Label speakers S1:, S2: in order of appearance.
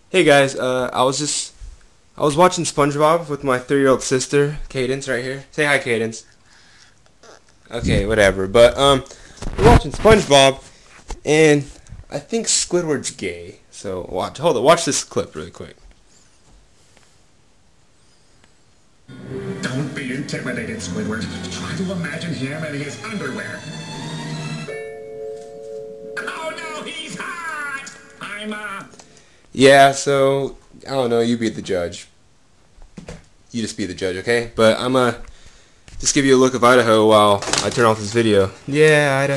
S1: Hey guys, I was watching SpongeBob with my 3-year-old sister, Cadence, right here. Say hi, Cadence. Okay, whatever. But we're watching SpongeBob, and I think Squidward's gay. So hold on, watch this clip really quick.
S2: Don't be intimidated, Squidward. Try to imagine him in his underwear. Oh no, he's hot!
S1: Yeah, so I don't know. You be the judge. You just be the judge, okay? But I'm just give you a look of Idaho while I turn off this video. Yeah, Idaho.